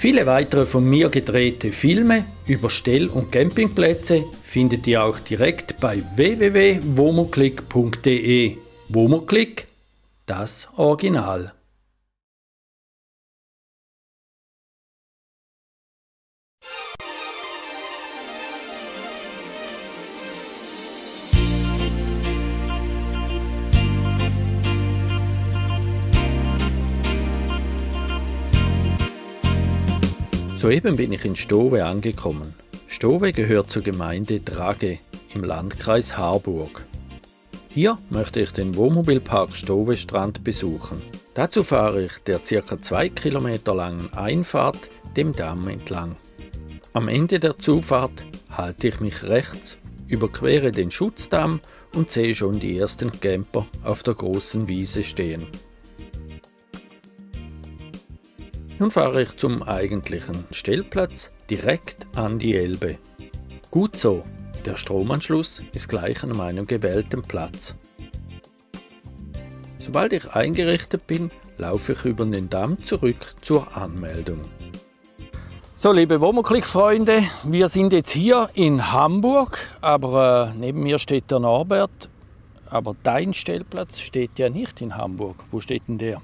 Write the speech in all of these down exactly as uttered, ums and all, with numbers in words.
Viele weitere von mir gedrehte Filme über Stell- und Campingplätze findet ihr auch direkt bei w w w punkt womoclick punkt d e. Womoclick, das Original. Soeben bin ich in Stowe angekommen. Stowe gehört zur Gemeinde Dragge im Landkreis Harburg. Hier möchte ich den Wohnmobilpark Stowe Strand besuchen. Dazu fahre ich der ca. zwei Kilometer langen Einfahrt dem Damm entlang. Am Ende der Zufahrt halte ich mich rechts, überquere den Schutzdamm und sehe schon die ersten Camper auf der großen Wiese stehen. Nun fahre ich zum eigentlichen Stellplatz direkt an die Elbe. Gut so, der Stromanschluss ist gleich an meinem gewählten Platz. Sobald ich eingerichtet bin, laufe ich über den Damm zurück zur Anmeldung. So, liebe Womoclick-Freunde, wir sind jetzt hier in Hamburg, aber äh, neben mir steht der Norbert. Aber dein Stellplatz steht ja nicht in Hamburg. Wo steht denn der?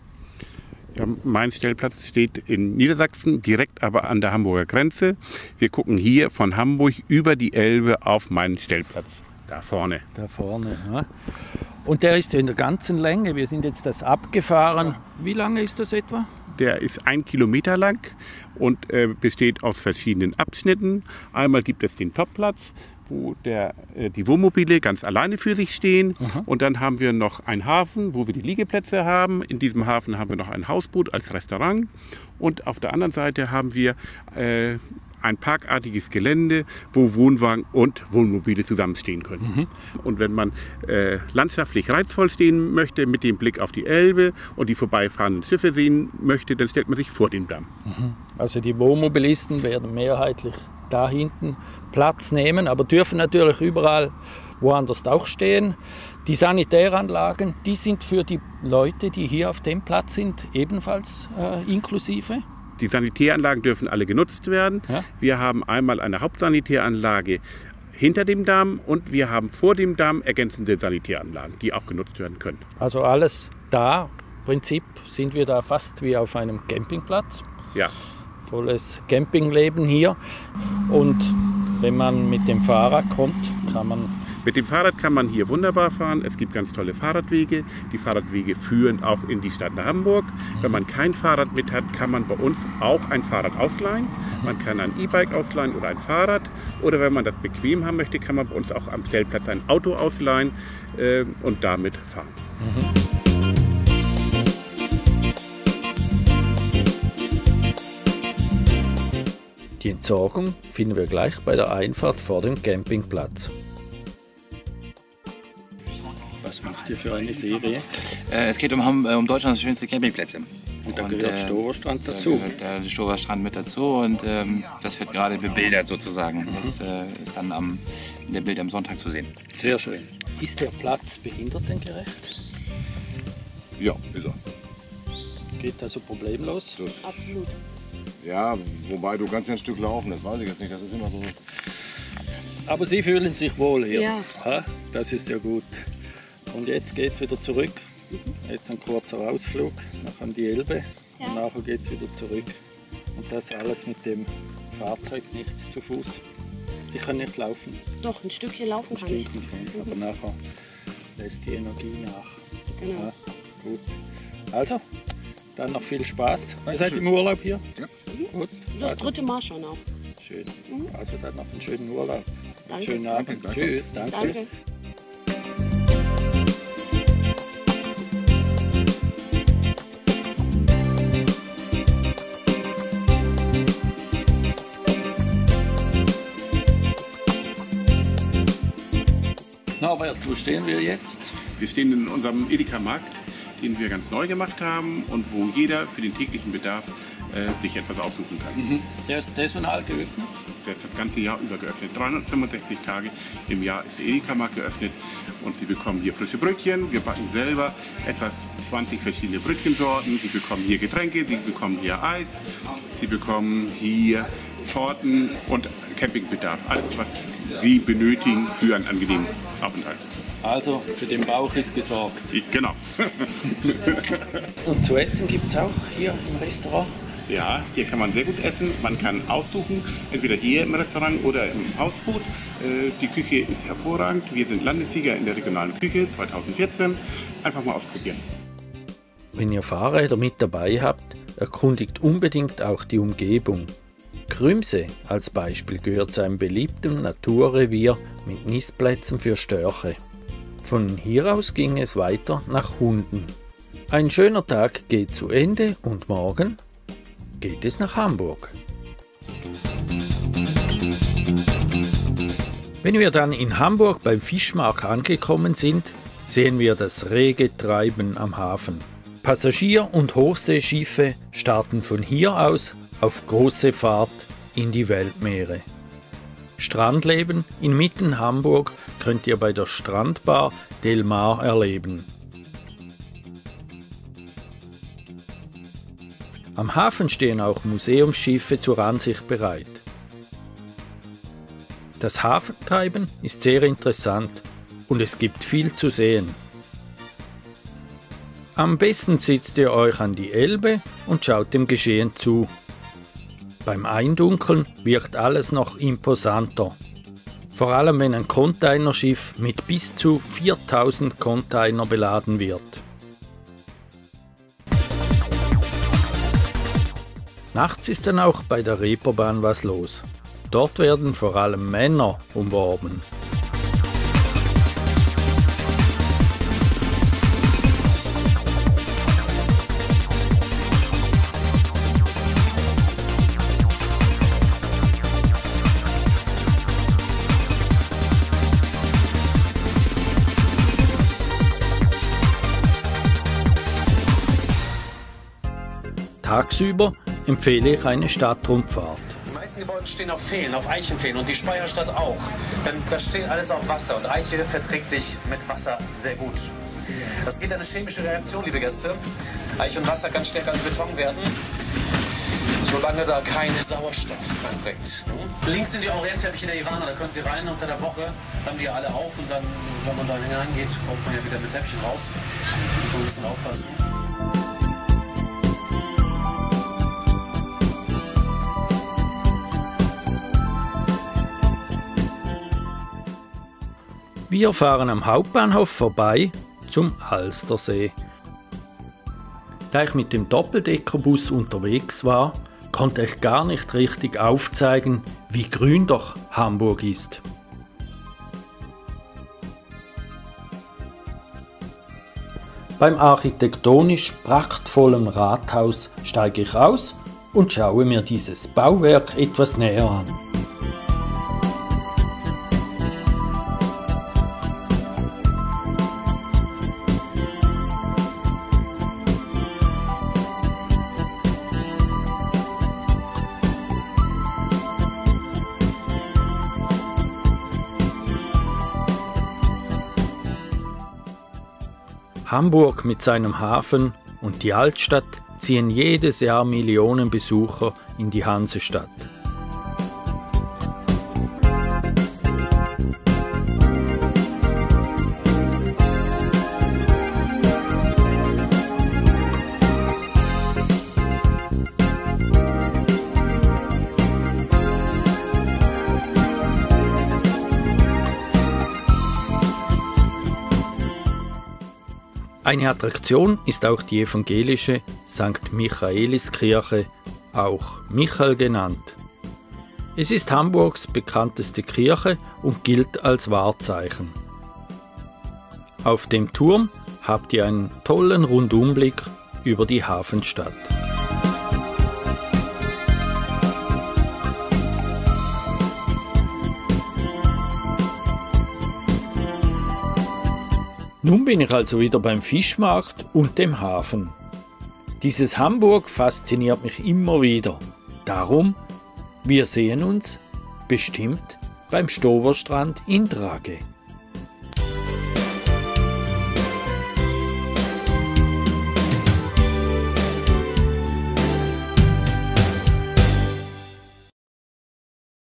Ja, mein Stellplatz steht in Niedersachsen, direkt aber an der Hamburger Grenze. Wir gucken hier von Hamburg über die Elbe auf meinen Stellplatz. Da vorne. Da vorne. Ja. Und der ist in der ganzen Länge. Wir sind jetzt das abgefahren. Wie lange ist das etwa? Der ist ein Kilometer lang und äh, besteht aus verschiedenen Abschnitten. Einmal gibt es den Topplatz, wo der, äh, die Wohnmobile ganz alleine für sich stehen. Aha. Und dann haben wir noch einen Hafen, wo wir die Liegeplätze haben. In diesem Hafen haben wir noch ein Hausboot als Restaurant. Und auf der anderen Seite haben wir äh, ein parkartiges Gelände, wo Wohnwagen und Wohnmobile zusammenstehen können. Mhm. Und wenn man äh, landschaftlich reizvoll stehen möchte, mit dem Blick auf die Elbe und die vorbeifahrenden Schiffe sehen möchte, dann stellt man sich vor den Damm. Mhm. Also die Wohnmobilisten werden mehrheitlich da hinten Platz nehmen, aber dürfen natürlich überall woanders auch stehen. Die Sanitäranlagen, die sind für die Leute, die hier auf dem Platz sind, ebenfalls äh, inklusive? Die Sanitäranlagen dürfen alle genutzt werden. Ja? Wir haben einmal eine Hauptsanitäranlage hinter dem Damm und wir haben vor dem Damm ergänzende Sanitäranlagen, die auch genutzt werden können. Also alles da. Im Prinzip sind wir da fast wie auf einem Campingplatz. Ja. Volles Campingleben hier. Und wenn man mit dem Fahrrad kommt, kann man... Mit dem Fahrrad kann man hier wunderbar fahren. Es gibt ganz tolle Fahrradwege. Die Fahrradwege führen auch in die Stadt Hamburg. Wenn man kein Fahrrad mit hat, kann man bei uns auch ein Fahrrad ausleihen. Man kann ein E-Bike ausleihen oder ein Fahrrad. Oder wenn man das bequem haben möchte, kann man bei uns auch am Stellplatz ein Auto ausleihen äh, und damit fahren. Mhm. Die Entsorgung finden wir gleich bei der Einfahrt vor dem Campingplatz. Was macht ihr für eine Serie? Äh, es geht um, um Deutschlands schönste Campingplätze. Und da gehört äh, Stower Strand dazu? Da gehört der Stower Strand mit dazu und ähm, das wird gerade bebildert sozusagen. Mhm. Das äh, ist dann am, in der Bild am Sonntag zu sehen. Sehr schön. Ist der Platz behindertengerecht? Ja, ist er. Geht also problemlos? Das Absolut. Ja, wobei du kannst ja ein Stück laufen, das weiß ich jetzt nicht, das ist immer so. Aber Sie fühlen sich wohl hier? Ja. Ha? Das ist ja gut. Und jetzt geht es wieder zurück. Mhm. Jetzt ein kurzer Ausflug nach an die Elbe. Ja. Und nachher geht es wieder zurück. Und das alles mit dem Fahrzeug, nichts zu Fuß. Sie können nicht laufen. Doch, ein Stückchen laufen Ein kann ich. Stückchen schon, aber Mhm. nachher lässt die Energie nach. Genau. Ja, gut. Also, dann noch viel Spaß. Ihr Dankeschön. seid im Urlaub hier? Ja. Gut. Das Also, dritte Mal schon auch. schön. Mhm. Also dann noch einen schönen Urlaub. Danke. Schönen Abend. Danke, Tschüss. Danke. Danke. Norbert, wo stehen wir jetzt? Wir stehen in unserem Edeka-Markt, den wir ganz neu gemacht haben und wo jeder für den täglichen Bedarf äh, sich etwas aussuchen kann. Mhm. Der ist saisonal geöffnet? Der ist das ganze Jahr über geöffnet. dreihundertfünfundsechzig Tage im Jahr ist der Edeka-Markt geöffnet und Sie bekommen hier frische Brötchen. Wir backen selber etwas zwanzig verschiedene Brötchensorten. Sie bekommen hier Getränke, Sie bekommen hier Eis, Sie bekommen hier Torten und Campingbedarf. Alles, was Sie benötigen für einen angenehmen Aufenthalt. Also für den Bauch ist gesorgt. Genau. Und zu essen gibt es auch hier im Restaurant? Ja, hier kann man sehr gut essen. Man kann aussuchen, entweder hier im Restaurant oder im Hausboot. Die Küche ist hervorragend. Wir sind Landessieger in der regionalen Küche zweitausendvierzehn. Einfach mal ausprobieren. Wenn ihr Fahrräder mit dabei habt, erkundigt unbedingt auch die Umgebung. Grümse als Beispiel gehört zu einem beliebten Naturrevier mit Nistplätzen für Störche. Von hier aus ging es weiter nach Hunden. Ein schöner Tag geht zu Ende und morgen geht es nach Hamburg. Wenn wir dann in Hamburg beim Fischmarkt angekommen sind, sehen wir das rege Treiben am Hafen. Passagier- und Hochseeschiffe starten von hier aus auf große Fahrt in die Weltmeere. Strandleben inmitten Hamburg könnt ihr bei der Strandbar Del Mar erleben. Am Hafen stehen auch Museumsschiffe zur Ansicht bereit. Das Hafentreiben ist sehr interessant und es gibt viel zu sehen. Am besten sitzt ihr euch an die Elbe und schaut dem Geschehen zu. Beim Eindunkeln wirkt alles noch imposanter. Vor allem wenn ein Containerschiff mit bis zu viertausend Container beladen wird. Nachts ist dann auch bei der Reeperbahn was los. Dort werden vor allem Männer umworben. Tagsüber empfehle ich eine Stadtrundfahrt. Die meisten Gebäude stehen auf Pfählen, auf Eichenpfählen und die Speierstadt auch. Denn das steht alles auf Wasser und Eiche verträgt sich mit Wasser sehr gut. Das geht eine chemische Reaktion, liebe Gäste. Eiche und Wasser kann stärker als Beton werden, solange da kein Sauerstoff eindringt. Links sind die Orientteppiche der Iraner, da können Sie rein unter der Woche, haben die alle auf und dann, wenn man da hineingeht, kommt man ja wieder mit Teppichen raus. Muss man ein bisschen aufpassen. Wir fahren am Hauptbahnhof vorbei zum Alstersee. Da ich mit dem Doppeldeckerbus unterwegs war, konnte ich gar nicht richtig aufzeigen, wie grün doch Hamburg ist. Beim architektonisch prachtvollen Rathaus steige ich aus und schaue mir dieses Bauwerk etwas näher an. Hamburg mit seinem Hafen und die Altstadt ziehen jedes Jahr Millionen Besucher in die Hansestadt. Eine Attraktion ist auch die evangelische Sankt Michaeliskirche, auch Michael genannt. Es ist Hamburgs bekannteste Kirche und gilt als Wahrzeichen. Auf dem Turm habt ihr einen tollen Rundumblick über die Hafenstadt. Nun bin ich also wieder beim Fischmarkt und dem Hafen. Dieses Hamburg fasziniert mich immer wieder. Darum, wir sehen uns bestimmt beim Stoverstrand in Draghe.